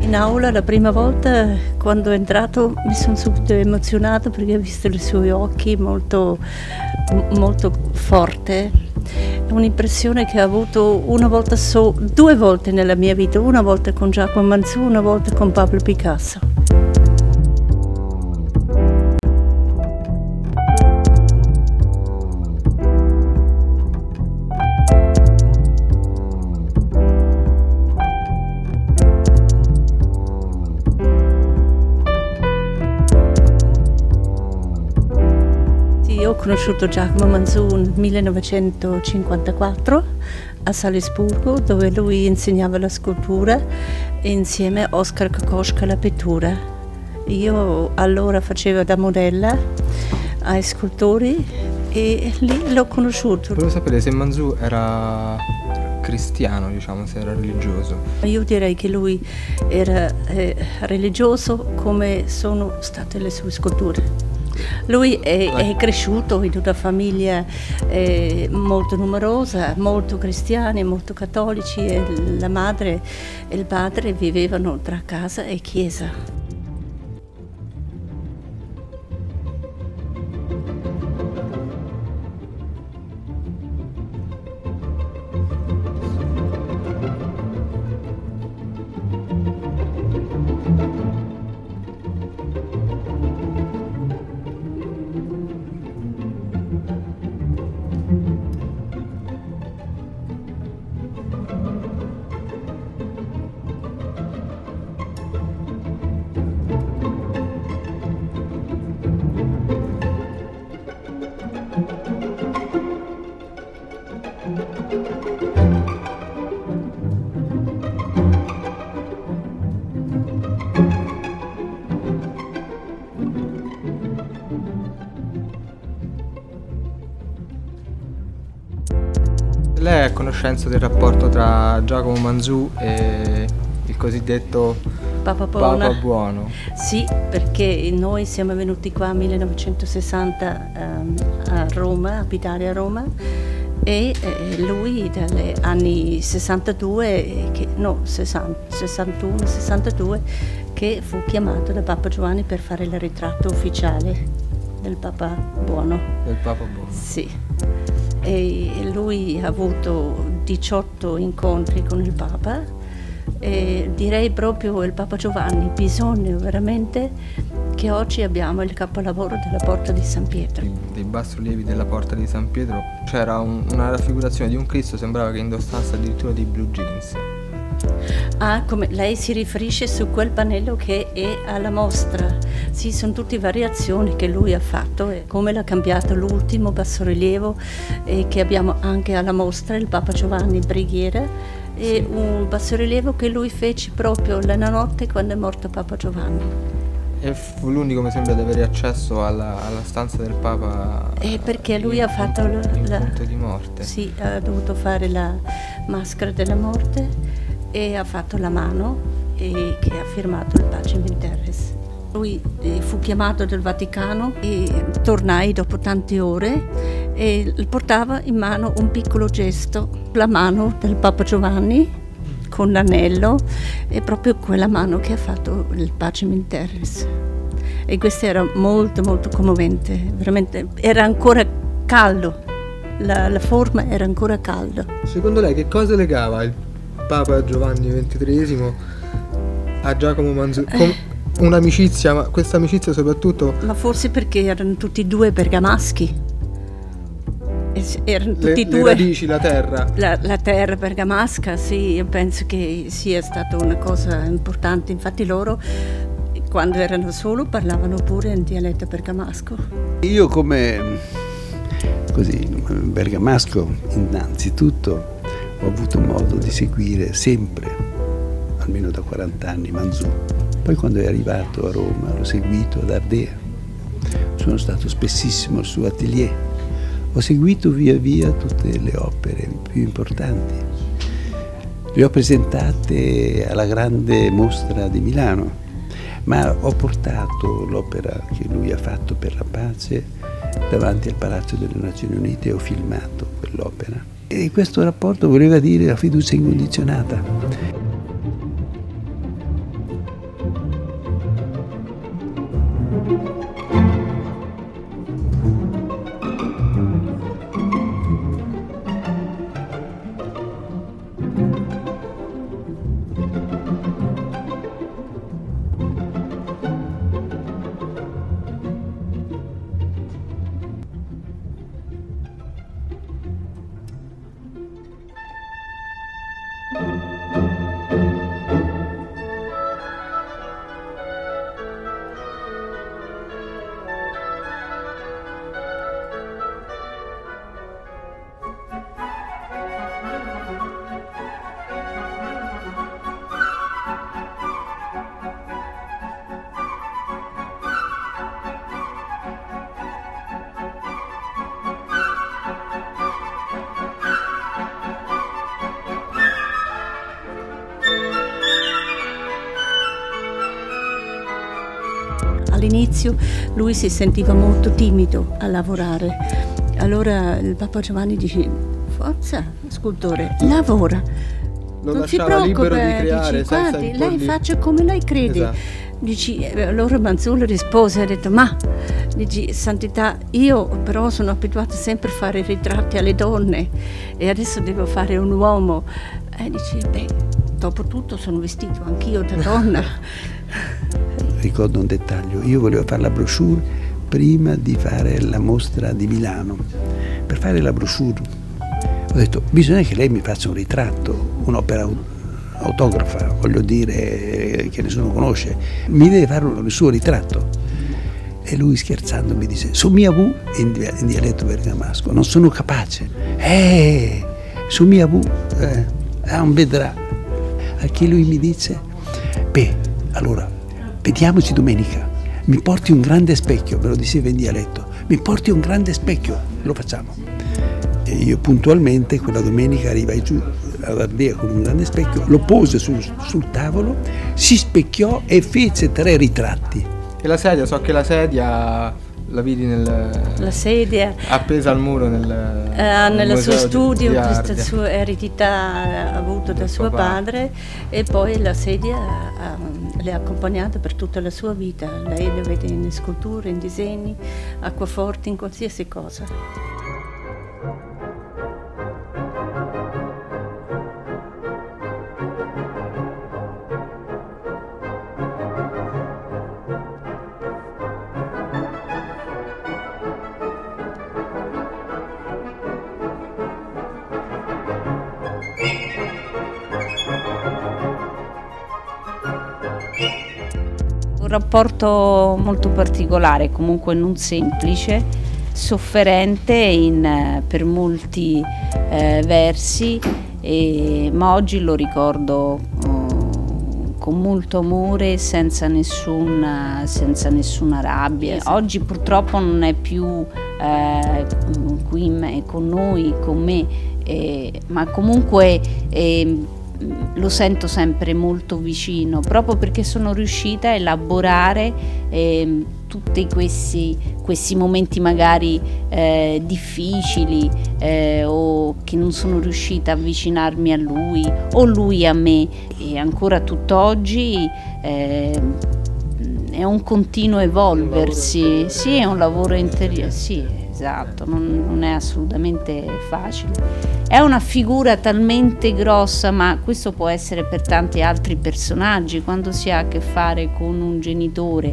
In aula la prima volta quando è entrato mi sono subito emozionata perché ho visto i suoi occhi molto forte. È un'impressione che ho avuto due volte nella mia vita, una volta con Giacomo Manzù, una volta con Pablo Picasso. Io ho conosciuto Giacomo Manzù nel 1954 a Salisburgo, dove lui insegnava la scultura e insieme a Oskar Kokoschka la pittura. Io allora facevo da modella ai scultori e lì l'ho conosciuto. Volevo sapere se Manzù era cristiano, diciamo, se era religioso. Io direi che lui era religioso come sono state le sue sculture. Lui è cresciuto in una famiglia molto numerosa, molto cristiani, molto cattolici, e la madre e il padre vivevano tra casa e chiesa. Lei è a conoscenza del rapporto tra Giacomo Manzù e il cosiddetto Papa Buono? Sì, perché noi siamo venuti qua nel 1960 a Roma, a abitare a Roma, e lui dagli anni 62, 61, 62, che fu chiamato da Papa Giovanni per fare il ritratto ufficiale del Papa Buono. Del Papa Buono? Sì. E lui ha avuto 18 incontri con il Papa e direi proprio il Papa Giovanni, bisogna veramente che oggi abbiamo il capolavoro della Porta di San Pietro. Dei bassorilievi della Porta di San Pietro c'era una raffigurazione di un Cristo, sembrava che indossasse addirittura dei blue jeans. Ah, come lei si riferisce su quel pannello che è alla mostra. Sì, sono tutte variazioni che lui ha fatto e come l'ha cambiato l'ultimo bassorilievo che abbiamo anche alla mostra, il Papa Giovanni Brighiera, e un bassorilievo che lui fece proprio la notte quando è morto Papa Giovanni. E fu l'unico, mi sembra, ad avere accesso alla stanza del Papa. Perché lui ha fatto in punto di morte. Sì, ha dovuto fare la maschera della morte e ha fatto la mano e che ha firmato il Pacem in Terris. Lui fu chiamato dal Vaticano e tornai dopo tante ore e portava in mano un piccolo gesto, la mano del Papa Giovanni con l'anello, è proprio quella mano che ha fatto il Pacem in Terris. E questo era molto molto commovente, veramente era ancora caldo, la forma era ancora calda. Secondo lei che cosa legava il Papa Giovanni XXIII a Giacomo Manzù? Un'amicizia, ma questa amicizia soprattutto... Ma forse perché erano tutti e due bergamaschi. Erano tutti le radici, la terra. La terra bergamasca, sì, io penso che sia stata una cosa importante. Infatti loro, quando erano solo, parlavano pure in dialetto bergamasco. Io come bergamasco, innanzitutto, ho avuto modo di seguire sempre, almeno da 40 anni, Manzù. Poi quando è arrivato a Roma l'ho seguito ad Ardea, sono stato spessissimo al suo atelier, ho seguito via via tutte le opere più importanti. Le ho presentate alla grande mostra di Milano, ma ho portato l'opera che lui ha fatto per la pace davanti al Palazzo delle Nazioni Unite e ho filmato quell'opera. E questo rapporto voleva dire la fiducia incondizionata. all'inizio lui si sentiva molto timido a lavorare. Allora il Papa Giovanni dice: forza, scultore, lavora. Non si preoccupa, libero di creare, dici, guardi, lei faccia come lei crede. Esatto. Dici, allora Manzullo rispose, ha detto: ma dici, santità, io però sono abituata sempre a fare ritratti alle donne e adesso devo fare un uomo. E dici, beh, dopo tutto sono vestito anch'io da donna. Ricordo un dettaglio: io volevo fare la brochure prima di fare la mostra di Milano. Per fare la brochure ho detto: bisogna che lei mi faccia un ritratto, un'opera autografa, voglio dire, che nessuno conosce, mi deve fare il suo ritratto. E lui, scherzando, mi dice: su mia vu, in dialetto bergamasco, non sono capace. Su mia vu, non vedrà. A che lui mi dice: beh, allora vediamoci domenica, mi porti un grande specchio, me lo diceva in dialetto, mi porti un grande specchio, lo facciamo. E io puntualmente quella domenica arrivai giù ad Ardea con un grande specchio, lo pose sul tavolo, si specchiò e fece 3 ritratti. E la sedia, so che la sedia la vidi la sedia appesa al muro nel suo studio, questa sua eredità avuta da suo padre, e poi la sedia le ha accompagnate per tutta la sua vita. Lei le vede in sculture, in disegni, acquaforti, in qualsiasi cosa. Un rapporto molto particolare, comunque non semplice, sofferente per molti versi, ma oggi lo ricordo con molto amore, senza nessuna rabbia. Oggi purtroppo non è più qui con noi, con me, ma comunque lo sento sempre molto vicino, proprio perché sono riuscita a elaborare tutti questi momenti magari difficili, o che non sono riuscita a avvicinarmi a lui o lui a me, e ancora tutt'oggi è un continuo evolversi. Sì, è un lavoro interiore, sì, esatto, non è assolutamente facile. È una figura talmente grossa, ma questo può essere per tanti altri personaggi, quando si ha a che fare con un genitore,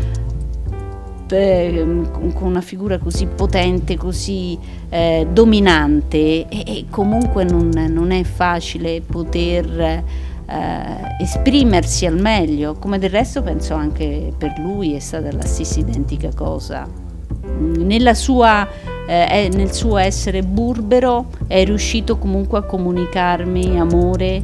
con una figura così potente, così dominante, e comunque non è facile poter esprimersi al meglio, come del resto penso anche per lui è stata la stessa identica cosa. Nel suo essere burbero è riuscito comunque a comunicarmi amore,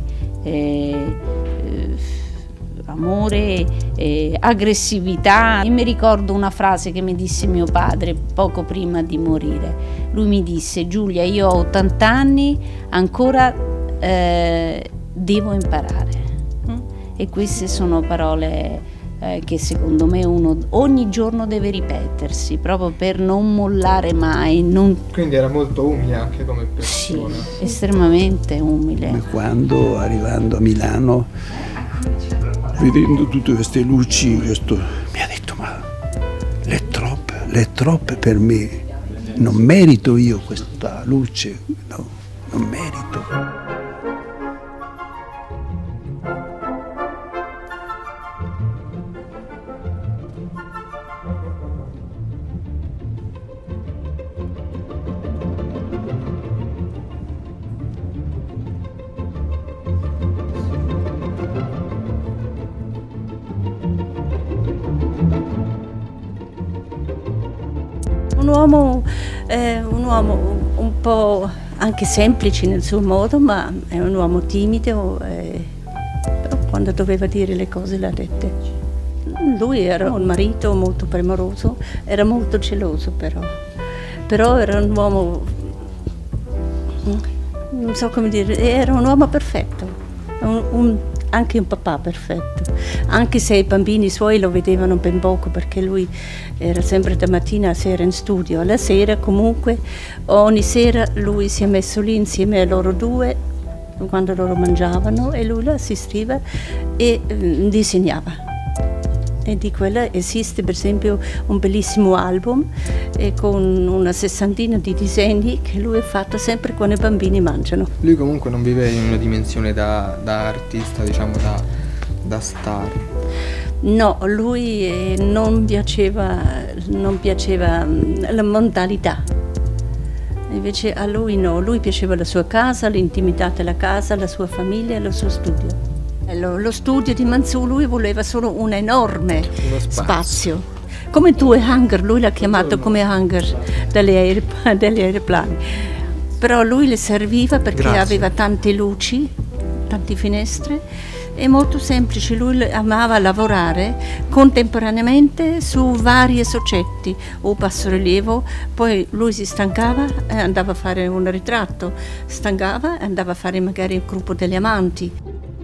aggressività. Io mi ricordo una frase che mi disse mio padre poco prima di morire. Lui mi disse: Giulia, io ho 80 anni, ancora devo imparare. E queste sono parole che secondo me uno ogni giorno deve ripetersi, proprio per non mollare mai. Quindi era molto umile anche come persona. Sì, estremamente umile. Come quando, arrivando a Milano, vedendo tutte queste luci, mi ha detto: ma le troppe per me, non merito io questa luce, no, non merito. Un uomo un po' anche semplice nel suo modo, ma è un uomo timido, però quando doveva dire le cose le ha dette. Lui era un marito molto premuroso, era molto geloso però era un uomo, non so come dire, era un uomo perfetto, anche un papà perfetto, anche se i bambini suoi lo vedevano ben poco perché lui era sempre da mattina a sera in studio. Alla sera comunque, ogni sera lui si è messo lì insieme a loro due quando loro mangiavano e lui lo assistiva e disegnava. E di quella esiste per esempio un bellissimo album con una sessantina di disegni che lui ha fatto sempre quando i bambini mangiano. Lui comunque non vive in una dimensione da artista, diciamo da star. No, lui non piaceva la mondanità. Invece a lui no, lui piaceva la sua casa, l'intimità della casa, la sua famiglia e il suo studio. Lo studio di Manzù, lui voleva solo un enorme spazio. Come due hangar, lui l'ha chiamato come hangar degli aeroplani. Però lui le serviva perché aveva tante luci, tante finestre. È molto semplice, lui amava lavorare contemporaneamente su vari soggetti o bassorilievo, poi lui si stancava e andava a fare un ritratto, stancava e andava a fare magari il gruppo degli amanti.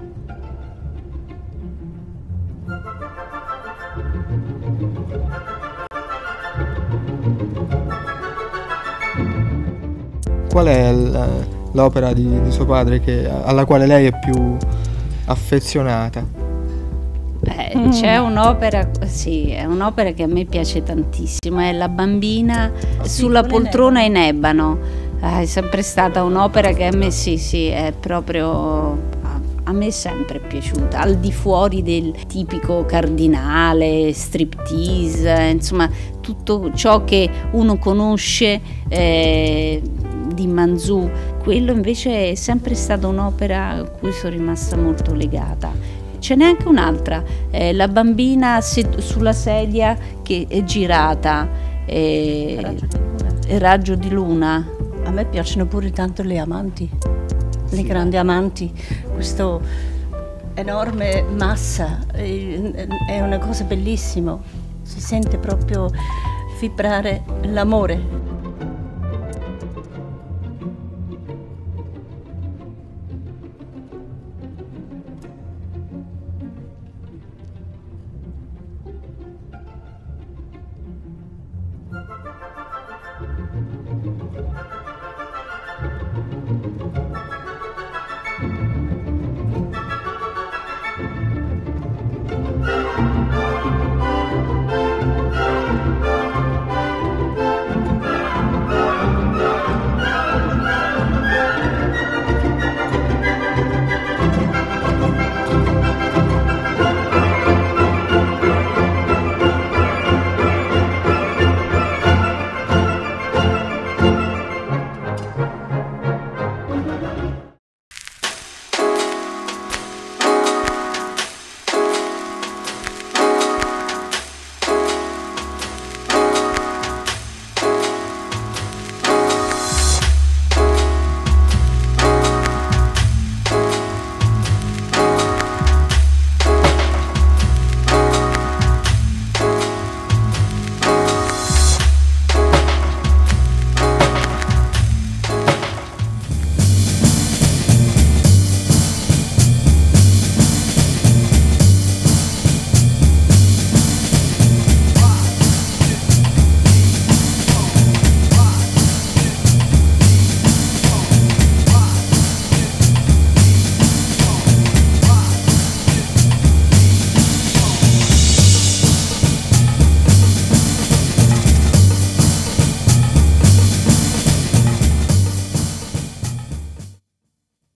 Qual è l'opera di suo padre alla quale lei è più affezionata? C'è un'opera, sì, è un'opera che a me piace tantissimo, è La bambina sulla poltrona in ebano. È sempre stata un'opera che a me è proprio, a me è sempre piaciuta, al di fuori del tipico cardinale, striptease, insomma tutto ciò che uno conosce di Manzù. Quello invece è sempre stata un'opera a cui sono rimasta molto legata. Ce n'è anche un'altra, La bambina sulla sedia che è girata, Raggio di luna. A me piacciono pure tanto le amanti, le grandi amanti, questo enorme massa, è una cosa bellissima, si sente proprio vibrare l'amore.